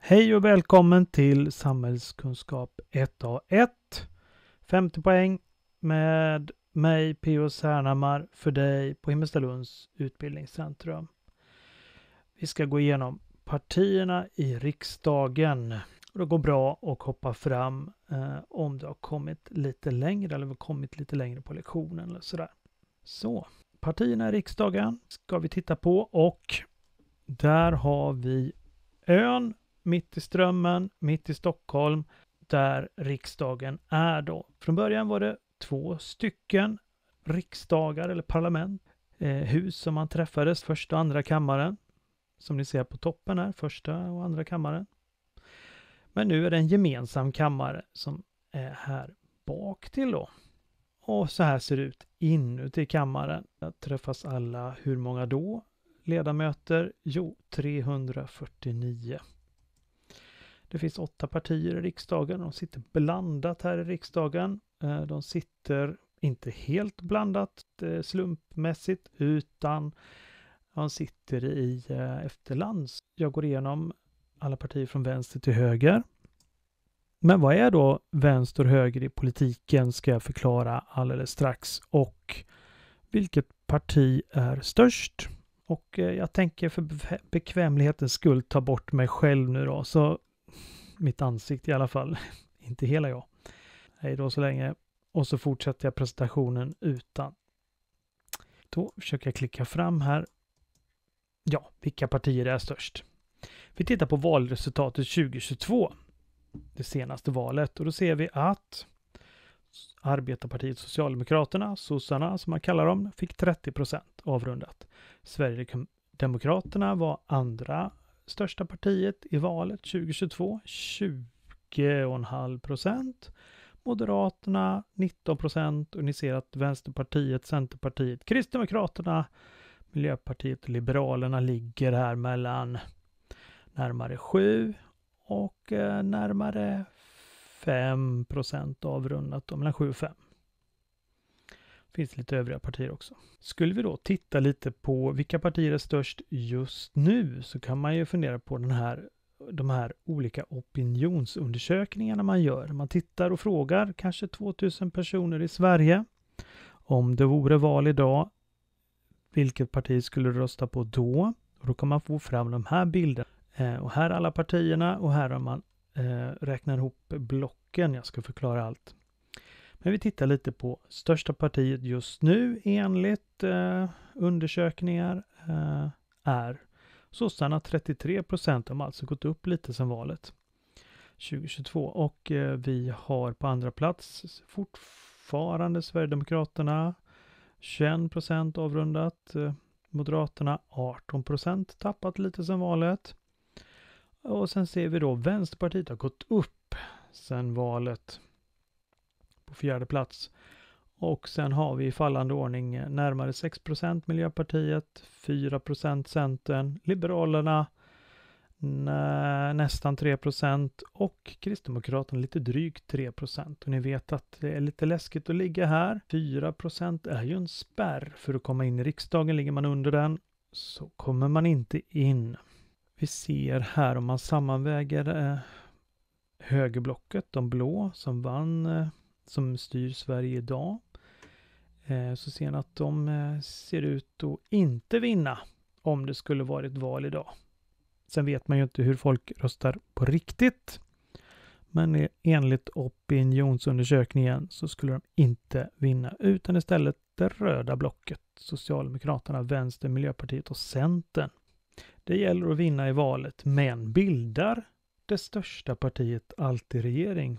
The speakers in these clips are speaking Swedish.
Hej och välkommen till Samhällskunskap 1A1. 50 poäng med mig, P.O. Särnhammar, för dig på Himmelstalunds utbildningscentrum. Vi ska gå igenom partierna i riksdagen. Det går bra att hoppa fram om du har kommit lite längre eller kommit lite längre på lektionen eller sådär. Så, partierna i riksdagen ska vi titta på och där har vi ön mitt i Strömmen, mitt i Stockholm, där riksdagen är då. Från början var det 2 stycken riksdagar eller parlament, hus som man träffades, första och andra kammaren. Som ni ser på toppen här, första och andra kammaren. Men nu är det en gemensam kammare som är här bak till då. Och så här ser det ut inuti kammaren. Där träffas alla, hur många då? Ledamöter? Jo, 349. Det finns 8 partier i riksdagen. De sitter blandat här i riksdagen. De sitter inte helt blandat slumpmässigt utan de sitter i efterlands. Jag går igenom alla partier från vänster till höger. Men vad är då vänster och höger i politiken ska jag förklara alldeles strax. Och vilket parti är störst? Och jag tänker för bekvämlighetens skull ta bort mig själv nu då. Så mitt ansikte i alla fall. Inte hela jag. Hej då så länge. Och så fortsätter jag presentationen utan. Då försöker jag klicka fram här. Ja, vilka partier är störst? Vi tittar på valresultatet 2022. Det senaste valet. Och då ser vi att Arbetarpartiet Socialdemokraterna, sossarna som man kallar dem, fick 30% avrundat. Sverigedemokraterna var andra största partiet i valet 2022, 20,5%. Moderaterna 19% och ni ser att Vänsterpartiet, Centerpartiet, Kristdemokraterna, Miljöpartiet och Liberalerna ligger här mellan närmare 7 och närmare 5% avrundat, mellan 7 och 5. Finns lite övriga partier också. Skulle vi då titta lite på vilka partier är störst just nu så kan man ju fundera på de här olika opinionsundersökningarna man gör. Man tittar och frågar kanske 2000 personer i Sverige om det vore val idag. Vilket parti skulle du rösta på då? Och då kan man få fram de här bilderna. Och här är alla partierna och här har man räknar ihop blocken. Jag ska förklara allt. Men vi tittar lite på största partiet just nu enligt undersökningar är sossarna 33%. De har alltså gått upp lite sedan valet 2022. Och vi har på andra plats fortfarande Sverigedemokraterna 21% avrundat. Moderaterna 18% tappat lite sedan valet. Och sen ser vi då Vänsterpartiet har gått upp sedan valet på 4:e plats. Och sen har vi i fallande ordning närmare 6% Miljöpartiet, 4% Centern, Liberalerna nästan 3% och Kristdemokraterna lite drygt 3%. Och ni vet att det är lite läskigt att ligga här. 4% är ju en spärr för att komma in i riksdagen. Ligger man under den så kommer man inte in. Vi ser här om man sammanväger högerblocket, de blå som vann, som styr Sverige idag. Så ser ni att de ser ut att inte vinna om det skulle vara ett val idag. Sen vet man ju inte hur folk röstar på riktigt. Men enligt opinionsundersökningen så skulle de inte vinna utan istället det röda blocket. Socialdemokraterna, Vänster, Miljöpartiet och Centern. Det gäller att vinna i valet, men bildar det största partiet alltid regering?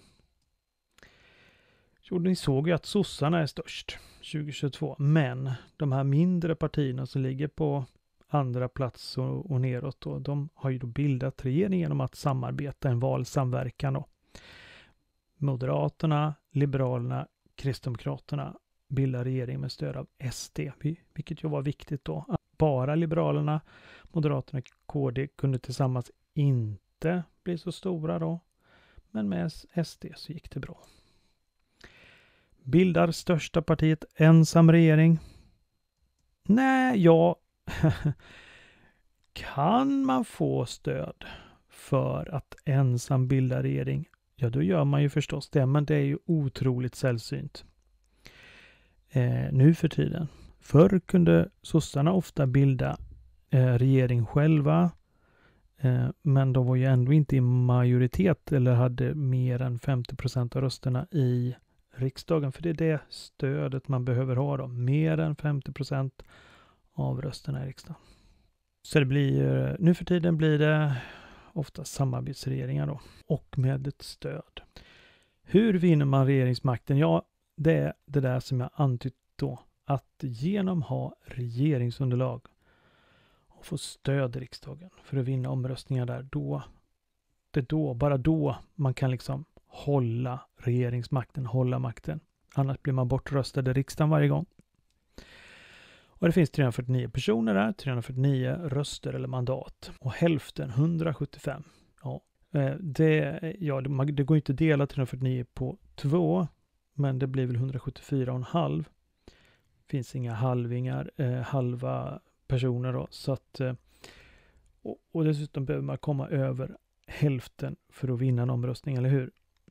Jo, ni såg ju att sossarna är störst 2022, men de här mindre partierna som ligger på andra plats och neråt då, de har ju då bildat regering genom att samarbeta en valsamverkan då. Moderaterna, Liberalerna, Kristdemokraterna bildar regering med stöd av SD, vilket ju var viktigt då. Bara Liberalerna, Moderaterna och KD kunde tillsammans inte bli så stora då. Men med SD så gick det bra. Bildar största partiet ensam regering? Nej, ja. Kan man få stöd för att ensam bilda regering, ja då gör man ju förstås det, men det är ju otroligt sällsynt. Nu för tiden. Förr kunde sossarna ofta bilda regering själva, men de var ju ändå inte i majoritet eller hade mer än 50% av rösterna i riksdagen. För det är det stödet man behöver ha då. Mer än 50% av rösterna i riksdagen. Så det blir, nu för tiden blir det ofta samarbetsregeringar då. Och med ett stöd. Hur vinner man regeringsmakten? Ja, det är det där som jag antytt då. Att genom ha regeringsunderlag och få stöd i riksdagen för att vinna omröstningar där, bara då man kan liksom hålla regeringsmakten, hålla makten. Annars blir man bortröstad i riksdagen varje gång. Och det finns 349 personer där, 349 röster eller mandat. Och hälften, 175. Ja, det går inte att dela 349 på 2, men det blir väl 174,5. Finns inga halva personer då. Så att, och dessutom behöver man komma över hälften för att vinna en omröstning, eller hur?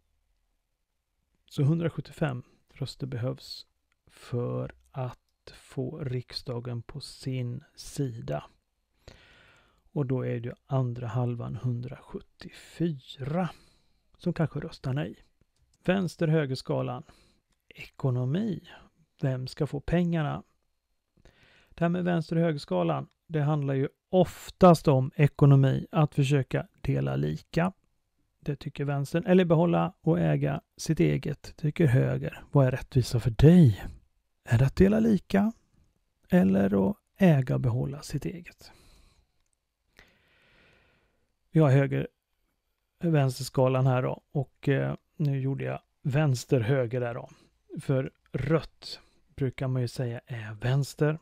Så 175 röster behövs för att få riksdagen på sin sida. Och då är det andra halvan 174 som kanske röstar nej. Vänster-högerskalan. Ekonomi. Vem ska få pengarna? Det här med vänster- och högerskalan, det handlar ju oftast om ekonomi. Att försöka dela lika. Det tycker vänstern. Eller behålla och äga sitt eget, tycker höger. Vad är rättvisa för dig? Är det att dela lika? Eller att äga och behålla sitt eget? Vi har vänsterskalan här då. Och nu gjorde jag vänster-höger där då. För rött brukar man ju säga är vänster.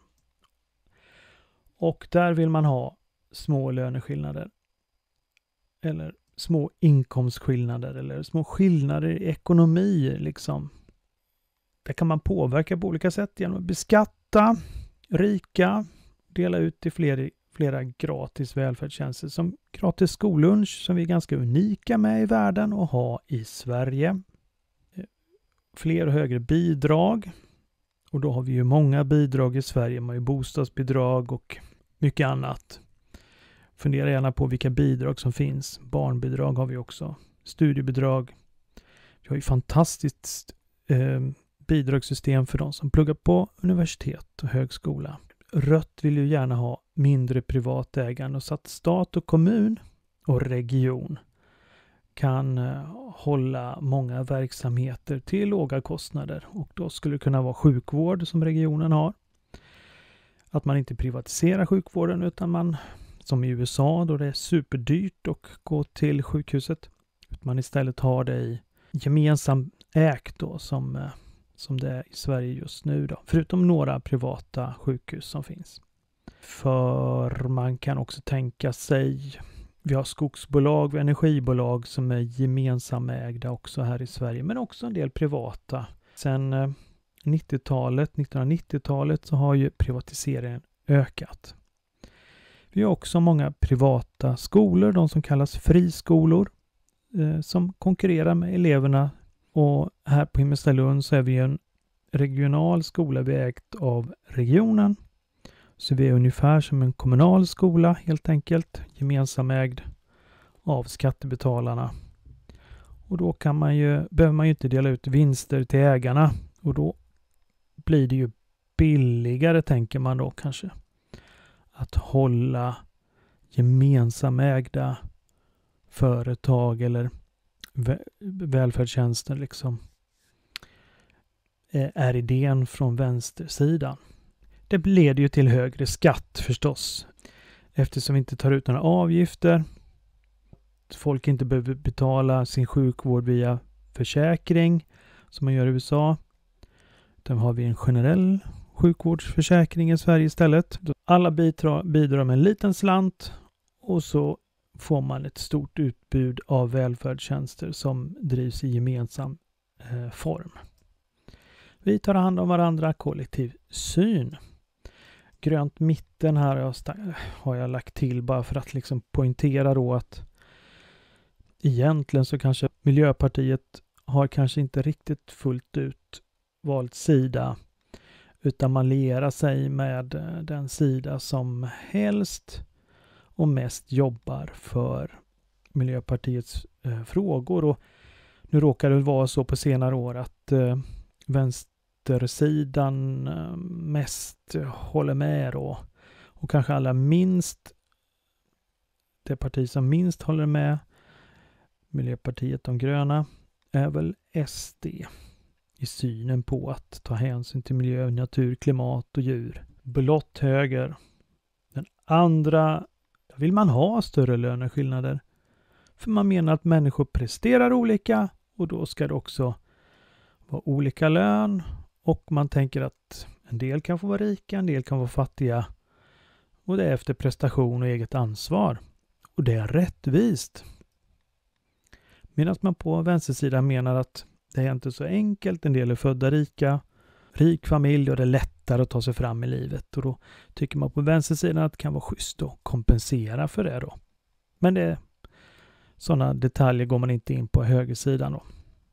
Och där vill man ha små löneskillnader. Eller små inkomstskillnader. Eller små skillnader i ekonomi liksom. Det kan man påverka på olika sätt genom att beskatta rika, dela ut till flera gratis välfärdstjänster som gratis skollunch som vi är ganska unika med i världen och ha i Sverige. Fler och högre bidrag. Och då har vi ju många bidrag i Sverige. Man har ju bostadsbidrag och mycket annat. Fundera gärna på vilka bidrag som finns. Barnbidrag har vi också. Studiebidrag. Vi har ju fantastiskt bidragssystem för de som pluggar på universitet och högskola. Rött vill ju gärna ha mindre privatägande så att stat och kommun och region kan hålla många verksamheter till låga kostnader. Och då skulle det kunna vara sjukvård som regionen har. Att man inte privatiserar sjukvården utan man, som i USA då det är superdyrt att gå till sjukhuset, att man istället har det i gemensamt ägt då som det är i Sverige just nu då. Förutom några privata sjukhus som finns. För man kan också tänka sig, vi har skogsbolag och energibolag som är gemensamägda också här i Sverige, men också en del privata. Sen 1990-talet så har ju privatiseringen ökat. Vi har också många privata skolor, de som kallas friskolor, som konkurrerar med eleverna. Och här på Himmelstalund så är vi en regional skola, vi är ägt av regionen. Så vi är ungefär som en kommunal skola helt enkelt, gemensamägd av skattebetalarna. Och då behöver man ju inte dela ut vinster till ägarna. Och då blir det ju billigare, tänker man då kanske, att hålla gemensamägda företag eller välfärdstjänster liksom, är idén från vänstersidan. Det leder ju till högre skatt förstås, eftersom vi inte tar ut några avgifter. Folk inte behöver betala sin sjukvård via försäkring som man gör i USA. Utan har vi en generell sjukvårdsförsäkring i Sverige istället. Alla bidrar med en liten slant och så får man ett stort utbud av välfärdstjänster som drivs i gemensam form. Vi tar hand om varandra, kollektiv syn. Grönt mitten här har jag lagt till bara för att liksom poängtera då att egentligen så kanske Miljöpartiet har kanske inte riktigt fullt ut valt sida, utan man lierar sig med den sida som helst och mest jobbar för Miljöpartiets frågor. Och nu råkar det vara så på senare år att vänstersidan mest håller med och kanske allra minst, det parti som minst håller med Miljöpartiet de gröna är väl SD i synen på att ta hänsyn till miljö, natur, klimat och djur. Blott höger. Den andra vill man ha större löneskillnader. För man menar att människor presterar olika och då ska det också vara olika lön. Och man tänker att en del kan få vara rika, en del kan vara fattiga. Och det är efter prestation och eget ansvar. Och det är rättvist. Medan man på vänstersidan menar att det är inte så enkelt. En del är födda rika, rik familj och det är lättare att ta sig fram i livet. Och då tycker man på vänstersidan att det kan vara schysst att kompensera för det då. Men sådana detaljer går man inte in på högersidan då.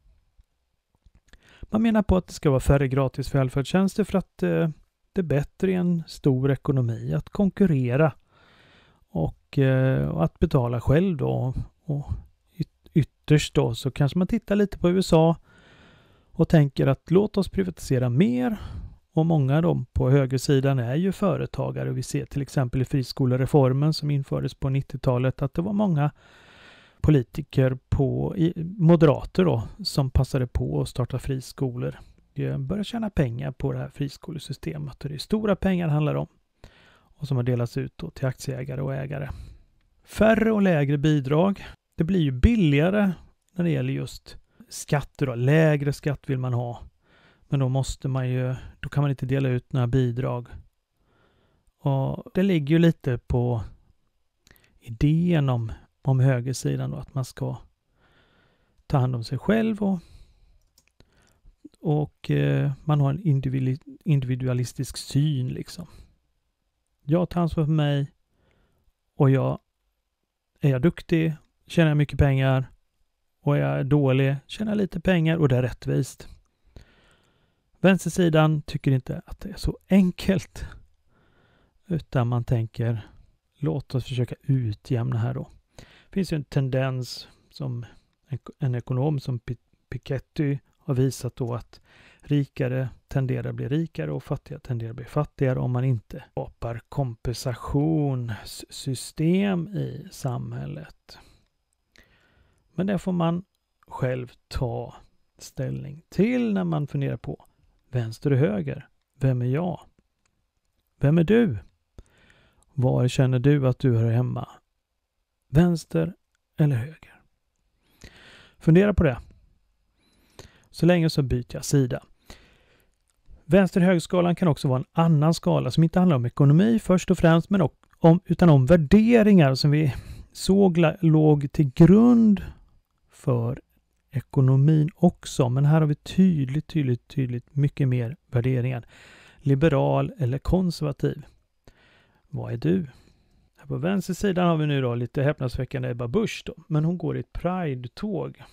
Man menar på att det ska vara färre gratis välfärdstjänster för att det är bättre i en stor ekonomi att konkurrera och att betala själv då. Och ytterst då så kanske man tittar lite på USA och tänker att låt oss privatisera mer. Och många av dem på högersidan är ju företagare. Vi ser till exempel i friskolereformen som infördes på 90-talet att det var många politiker moderater då som passade på att starta friskolor. De började tjäna pengar på det här friskolesystemet och det är stora pengar det handlar om och som har delats ut då till aktieägare och ägare. Färre och lägre bidrag. Det blir ju billigare när det gäller just skatter då. Lägre skatt vill man ha. Men då kan man inte dela ut några bidrag. Och det ligger ju lite på idén om högersidan då, att man ska ta hand om sig själv och man har en individualistisk syn liksom. Jag tar ansvar för mig och är jag duktig, tjänar jag mycket pengar och är jag dålig, tjänar jag lite pengar och det är rättvist. Vänstersidan tycker inte att det är så enkelt utan man tänker låt oss försöka utjämna här då. Det finns ju en tendens som en ekonom som Piketty har visat då att rikare tenderar att bli rikare och fattiga tenderar att bli fattigare om man inte skapar kompensationssystem i samhället. Men det får man själv ta ställning till när man funderar på vänster och höger. Vem är jag? Vem är du? Var känner du att du hör hemma? Vänster eller höger? Fundera på det. Så länge så byter jag sida. Vänster-högerskalan kan också vara en annan skala som inte handlar om ekonomi först och främst men utan om värderingar som vi såg låg till grund för ekonomin också. Men här har vi tydligt mycket mer värderingar. Liberal eller konservativ. Vad är du? Här på vänstersidan har vi nu då lite häpnadsväckande Ebba Busch då. Men hon går i ett Pride-tåg.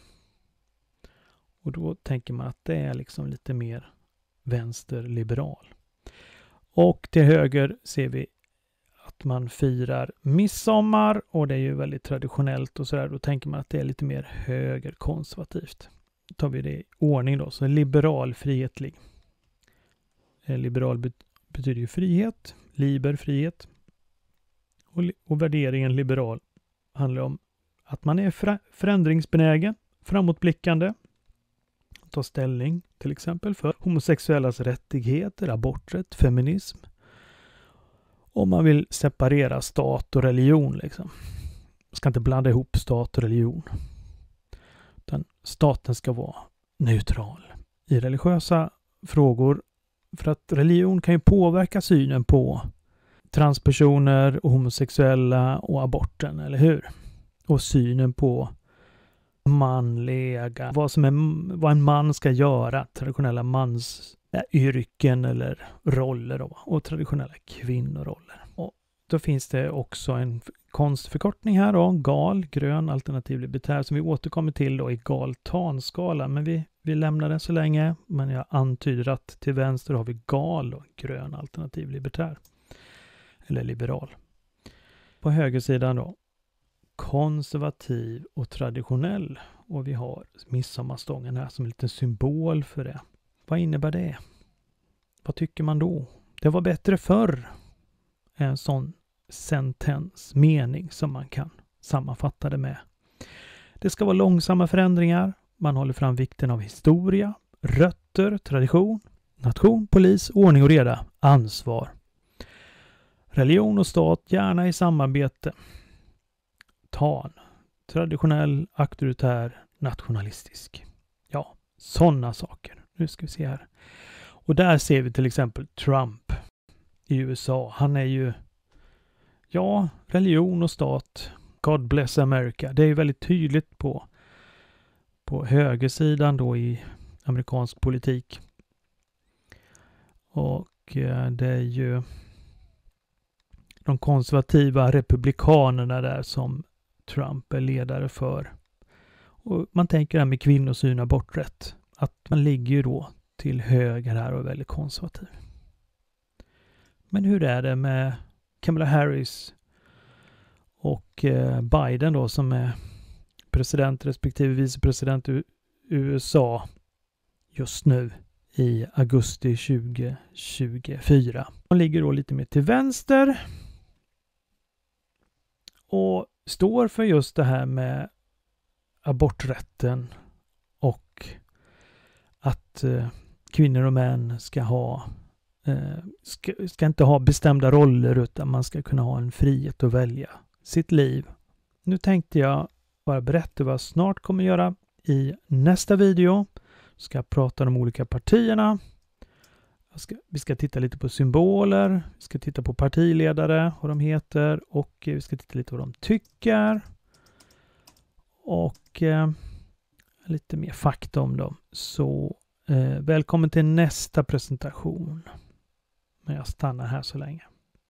Och då tänker man att det är liksom lite mer vänsterliberal. Och till höger ser vi att man firar midsommar och det är ju väldigt traditionellt och sådär. Då tänker man att det är lite mer högerkonservativt. Då tar vi det i ordning då. Så liberal, frihetlig. Liberal betyder ju frihet. Liber, frihet. Och värderingen liberal handlar om att man är förändringsbenägen, framåtblickande. Ta ställning till exempel för homosexuellas rättigheter, aborträtt, feminism. Om man vill separera stat och religion liksom. Man ska inte blanda ihop stat och religion. Utan staten ska vara neutral i religiösa frågor. För att religion kan ju påverka synen på transpersoner och homosexuella och aborten, eller hur? Och synen på manliga, vad en man ska göra, traditionella mansyrken eller roller då, och traditionella kvinnoroller. Och Då finns det också en konstförkortning här då, GAL, grön alternativ libertär, som vi återkommer till då i GAL-TAN-skala. Men vi lämnar den så länge, men jag antyder att till vänster har vi GAL, då, grön alternativ libertär. Eller liberal. På högersidan då, konservativ och traditionell. Och vi har midsommarstången här som en liten symbol för det. Vad innebär det? Vad tycker man då? Det var bättre förr. En sån sentens, mening som man kan sammanfatta det med. Det ska vara långsamma förändringar. Man håller fram vikten av historia, rötter, tradition, nation, polis, ordning och reda, ansvar. Religion och stat gärna i samarbete. TAN, traditionell, auktoritär, nationalistisk. Ja, sådana saker. Nu ska vi se här. Och där ser vi till exempel Trump i USA. Han är ju, ja, religion och stat. God bless America. Det är ju väldigt tydligt på högersidan då i amerikansk politik. Och det är ju de konservativa republikanerna där som Trump är ledare för. Och man tänker här med kvinnosyn, aborträtt. Att man ligger ju då till höger här och är väldigt konservativ. Men hur är det med Kamala Harris och Biden då som är president respektive vicepresident i USA just nu i augusti 2024. De ligger då lite mer till vänster och står för just det här med aborträtten och att kvinnor och män ska inte ha bestämda roller utan man ska kunna ha en frihet att välja sitt liv. Nu tänkte jag bara berätta vad jag snart kommer göra i nästa video. Ska prata om de olika partierna. Vi ska titta lite på symboler. Vi ska titta på partiledare, vad de heter. Och vi ska titta lite vad de tycker. Och lite mer fakta om dem. Så välkommen till nästa presentation. Men jag stannar här så länge.